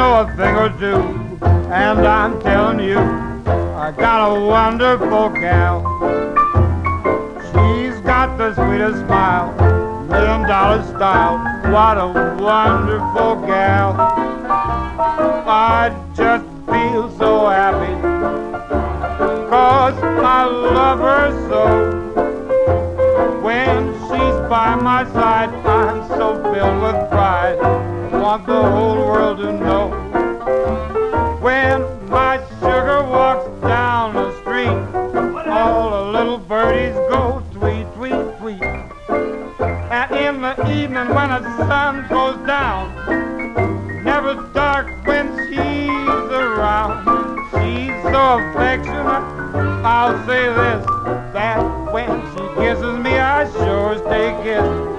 know a thing or two, and I'm telling you, I got a wonderful gal. She's got the sweetest smile, $1,000,000 style. What a wonderful gal. I just feel so happy, 'cause I love her so. When she's by my side, I'm so filled with pride. Want the whole world to know. When my sugar walks down the street, all the little birdies go tweet, tweet, tweet. And in the evening when the sun goes down, never dark when she's around. She's so affectionate, I'll say this, that when she kisses me, I sure stay kissed.